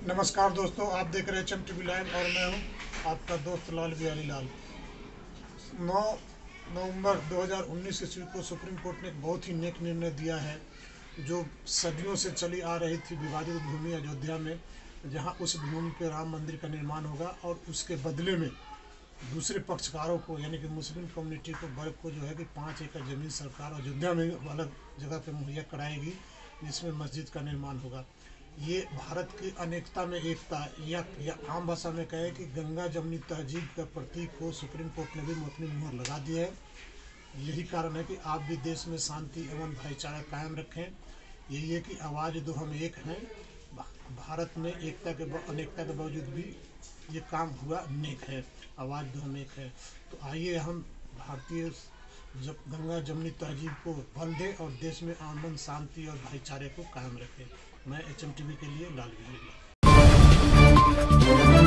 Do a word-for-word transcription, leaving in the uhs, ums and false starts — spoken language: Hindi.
नमस्कार दोस्तों, आप देख रहे हैं H M T V live और मैं हूं आपका दोस्त लाल बिहारी लाल। नौ नवंबर दो हज़ार उन्नीस ईस्वी को सुप्रीम कोर्ट ने एक बहुत ही नेक निर्णय दिया है। जो सदियों से चली आ रही थी विवादित भूमि अयोध्या में, जहां उस भूमि पर राम मंदिर का निर्माण होगा और उसके बदले में दूसरे पक्षकारों को यानी कि मुस्लिम कम्युनिटी को वर्ग को जो है कि पाँच एकड़ ज़मीन सरकार अयोध्या में अलग जगह पर मुहैया कराएगी, जिसमें मस्जिद का निर्माण होगा। ये भारत की अनेकता में एकता या, या आम भाषा में कहे कि गंगा जमनी तहजीब का प्रतीक को सुप्रीम कोर्ट ने भी अपनी मुहर लगा दी है। यही कारण है कि आप भी देश में शांति एवं भाईचारा कायम रखें। यही है कि आवाज़ दो हम एक हैं। भारत में एकता के अनेकता के बावजूद भी ये काम हुआ नेक है। आवाज़ दो हम एक है। तो आइए हम भारतीय जब गंगा जमनी तहजीब को बल दें और देश में अमन शांति और भाईचारे को कायम रखें। मैं एच एम टी वी के लिए लाल बिहारी लाल।